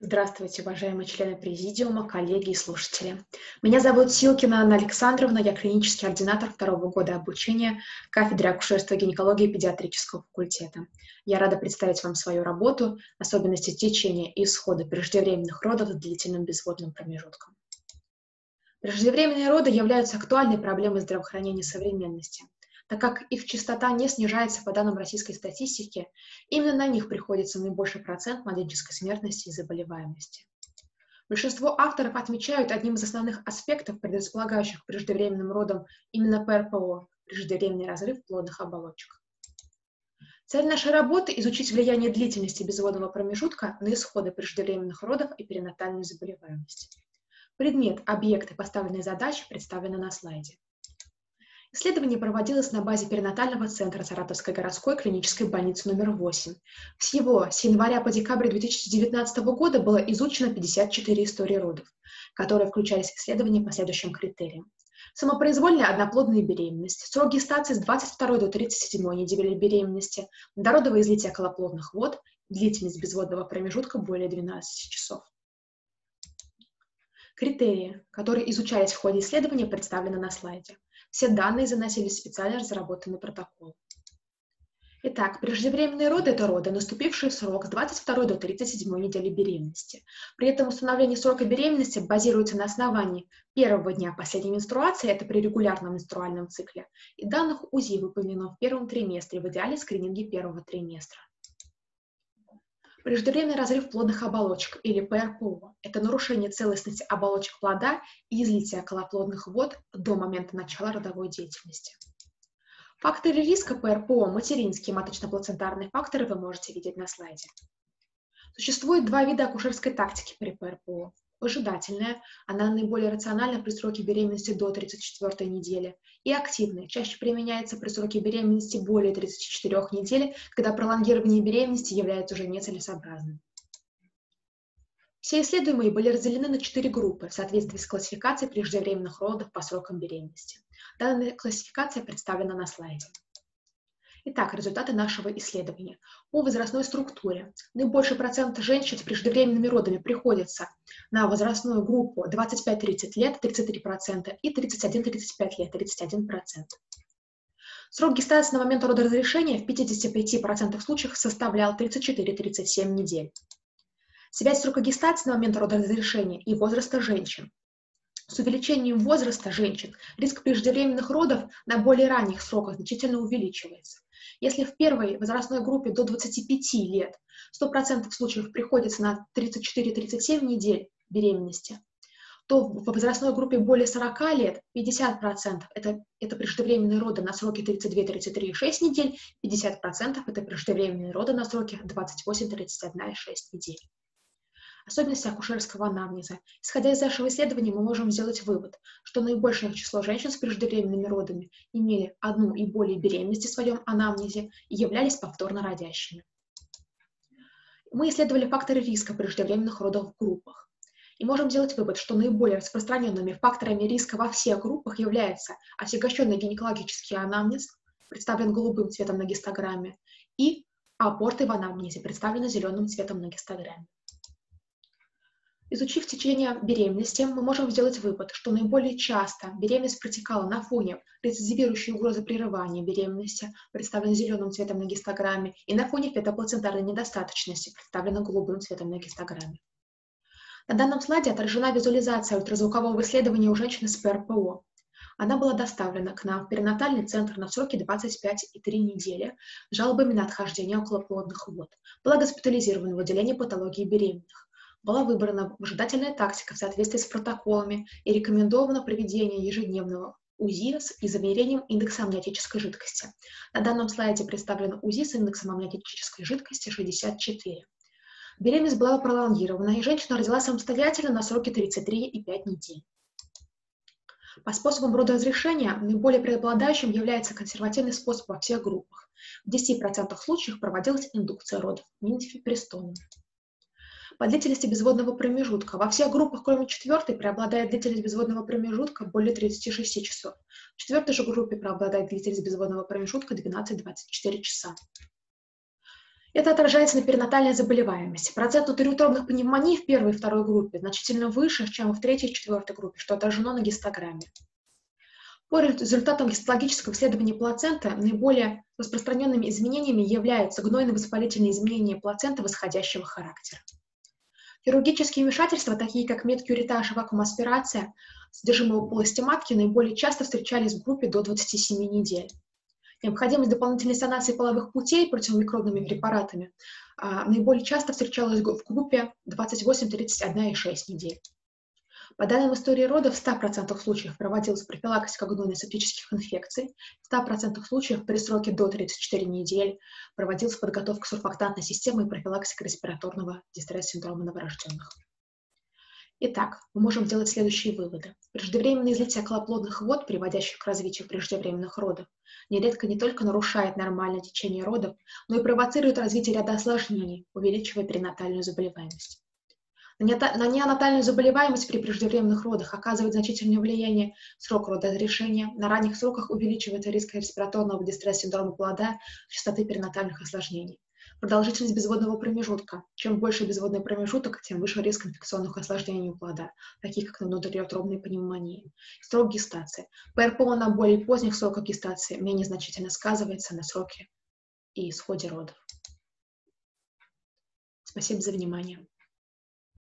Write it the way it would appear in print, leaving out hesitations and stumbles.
Здравствуйте, уважаемые члены Президиума, коллеги и слушатели. Меня зовут Силкина Анна Александровна, я клинический ординатор второго года обучения кафедры акушерства, гинекологии и педиатрического факультета. Я рада представить вам свою работу «Особенности течения и исхода преждевременных родов с длительным безводным промежутком». Преждевременные роды являются актуальной проблемой здравоохранения современности, так как их частота не снижается по данным российской статистики, именно на них приходится наибольший процент младенческой смертности и заболеваемости. Большинство авторов отмечают одним из основных аспектов, предрасполагающих к преждевременным родам именно ПРПО – преждевременный разрыв плодных оболочек. Цель нашей работы – изучить влияние длительности безводного промежутка на исходы преждевременных родов и перинатальную заболеваемость. Предмет, объекты поставленной задачи представлены на слайде. Исследование проводилось на базе перинатального центра Саратовской городской клинической больницы номер 8. Всего с января по декабрь 2019 года было изучено 54 истории родов, которые включались в исследование по следующим критериям. Самопроизвольная одноплодная беременность, срок гестации с 22 до 37 недели беременности, дородовое излитие околоплодных вод, длительность безводного промежутка более 12 часов. Критерии, которые изучались в ходе исследования, представлены на слайде. Все данные заносились в специально разработанный протокол. Итак, преждевременные роды – это роды, наступившие в срок с 22 до 37 недели беременности. При этом установление срока беременности базируется на основании первого дня последней менструации, это при регулярном менструальном цикле, и данных УЗИ, выполненных в первом триместре, в идеале скрининге первого триместра. Преждевременный разрыв плодных оболочек, или ПРПО, это нарушение целостности оболочек плода и излитие околоплодных вод до момента начала родовой деятельности. Факторы риска ПРПО, материнские маточно-плацентарные факторы, вы можете видеть на слайде. Существует два вида акушерской тактики при ПРПО. Выжидательная, она наиболее рациональна при сроке беременности до 34 недели, и активная, чаще применяется при сроке беременности более 34 недель, когда пролонгирование беременности является уже нецелесообразным. Все исследуемые были разделены на 4 группы в соответствии с классификацией преждевременных родов по срокам беременности. Данная классификация представлена на слайде. Итак, результаты нашего исследования. По возрастной структуре наибольший процент женщин с преждевременными родами приходится на возрастную группу 25-30 лет, 33%, и 31-35 лет, 31%. Срок гестации на момент родоразрешения в 55% случаев составлял 34-37 недель. Связь срока гестации на момент родоразрешения и возраста женщин. С увеличением возраста женщин риск преждевременных родов на более ранних сроках значительно увеличивается. Если в первой возрастной группе до 25 лет 100% случаев приходится на 34-37 недель беременности, то в возрастной группе более 40 лет 50% это преждевременные роды на сроке 32-33,6 недель, 50% это преждевременные роды на сроке 28-31,6 недель. Особенности акушерского анамнеза. Исходя из нашего исследования, мы можем сделать вывод, что наибольшее число женщин с преждевременными родами имели одну и более беременности в своем анамнезе и являлись повторно родящими. Мы исследовали факторы риска преждевременных родов в группах. И можем сделать вывод, что наиболее распространенными факторами риска во всех группах являются отягощенный гинекологический анамнез, представлен голубым цветом на гистограмме, и аборты в анамнезе, представлены зеленым цветом на гистограмме. Изучив течение беременности, мы можем сделать вывод, что наиболее часто беременность протекала на фоне рецидивирующей угрозы прерывания беременности, представленной зеленым цветом на гистограмме, и на фоне фетоплацентарной недостаточности, представленной голубым цветом на гистограмме. На данном слайде отражена визуализация ультразвукового исследования у женщины с ПРПО. Она была доставлена к нам в перинатальный центр на сроке 25,3 недели с жалобами на отхождение околоплодных вод. Была госпитализирована в отделении патологии беременных. Была выбрана выжидательная тактика в соответствии с протоколами и рекомендовано проведение ежедневного УЗИ с измерением индекса амниотической жидкости. На данном слайде представлен УЗИ с индексом амниотической жидкости 64. Беременность была пролонгирована, и женщина родила самостоятельно на сроке 33,5 недель. По способам родоразрешения наиболее преобладающим является консервативный способ во всех группах. В 10% случаев проводилась индукция родов мифеpreстоном. По длительности безводного промежутка во всех группах, кроме четвертой, преобладает длительность безводного промежутка более 36 часов. В четвертой же группе преобладает длительность безводного промежутка 12-24 часа. Это отражается на перинатальной заболеваемости. Процент внутриутробных пневмоний в первой и второй группе значительно выше, чем в третьей и четвертой группе, что отражено на гистограмме. По результатам гистологического исследования плаценты наиболее распространенными изменениями являются гнойно-воспалительные изменения плаценты восходящего характера. Хирургические вмешательства, такие как медкюретаж и вакуумаспирация содержимого полости матки, наиболее часто встречались в группе до 27 недель. Необходимость дополнительной санации половых путей противомикробными препаратами наиболее часто встречалась в группе 28-31,6 недель. По данным истории родов, в 100% случаев проводилась профилактика гнойно-септических инфекций, в 100% случаев при сроке до 34 недель проводилась подготовка сурфактантной системы и профилактика респираторного дистресс-синдрома новорожденных. Итак, мы можем сделать следующие выводы. Преждевременное излитие околоплодных вод, приводящих к развитию преждевременных родов, нередко не только нарушает нормальное течение родов, но и провоцирует развитие ряда осложнений, увеличивая перинатальную заболеваемость. На неонатальную заболеваемость при преждевременных родах оказывает значительное влияние срок родоразрешения, на ранних сроках увеличивается риск респираторного дистресс-синдрома плода, частоты перинатальных осложнений. Продолжительность безводного промежутка. Чем больше безводный промежуток, тем выше риск инфекционных осложнений у плода, таких как внутриутробные пневмонии. Срок гестации. ПРПО на более поздних сроках гестации менее значительно сказывается на сроке и исходе родов. Спасибо за внимание.